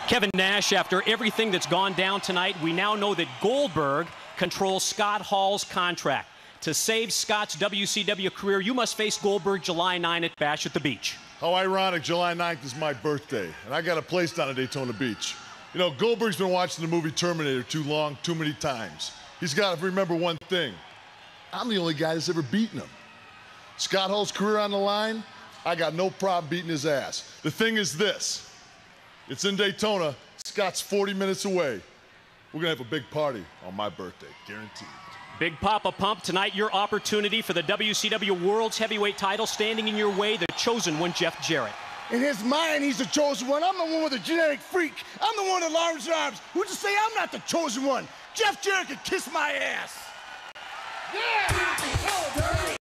Kevin Nash, after everything that's gone down tonight, we now know that Goldberg controls Scott Hall's contract. To save Scott's WCW career, you must face Goldberg July 9 at Bash at the Beach. How ironic, July 9th is my birthday, and I got a place down at Daytona Beach. You know, Goldberg's been watching the movie Terminator too long, too many times. He's got to remember one thing. I'm the only guy that's ever beaten him. Scott Hall's career on the line, I got no problem beating his ass. The thing is this. It's in Daytona. Scott's 40 minutes away. We're going to have a big party on my birthday, guaranteed. Big Papa Pump, tonight your opportunity for the WCW World's Heavyweight title. Standing in your way, the chosen one, Jeff Jarrett. In his mind, he's the chosen one. I'm the one with the genetic freak. I'm the one with the large arms. Who's to say I'm not the chosen one? Jeff Jarrett can kiss my ass. Yeah!